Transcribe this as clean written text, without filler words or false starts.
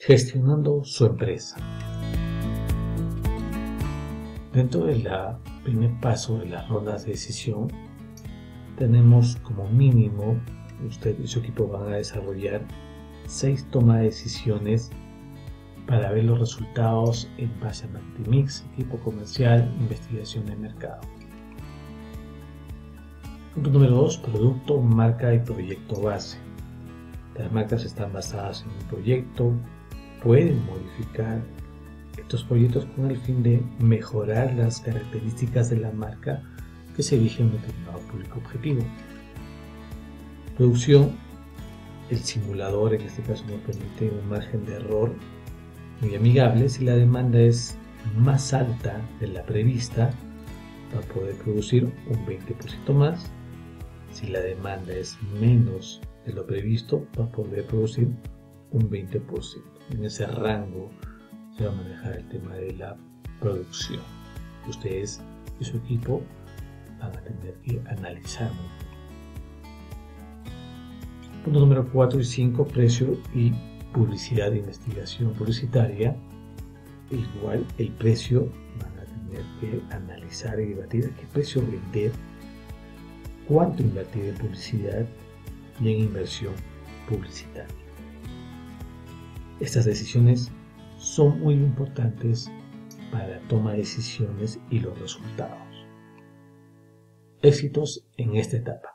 Gestionando su empresa. Dentro del primer paso de las rondas de decisión, tenemos como mínimo, usted y su equipo van a desarrollar 6 tomas de decisiones para ver los resultados en base a marketing mix, equipo comercial, investigación de mercado. Punto número 2, producto, marca y proyecto base. Las marcas están basadas en un proyecto, pueden modificar estos proyectos con el fin de mejorar las características de la marca que se dirige a un determinado público objetivo. Producción, el simulador en este caso nos permite un margen de error muy amigable. Si la demanda es más alta de la prevista, va a poder producir un 20% más. Si la demanda es menos de lo previsto, va a poder producir un 20%. En ese rango se va a manejar el tema de la producción. Ustedes y su equipo van a tener que analizar. Punto número 4 y 5, precio y publicidad de investigación publicitaria. Igual el precio van a tener que analizar y debatir a qué precio vender, cuánto invertir en publicidad y en inversión publicitaria. Estas decisiones son muy importantes para la toma de decisiones y los resultados. Éxitos en esta etapa.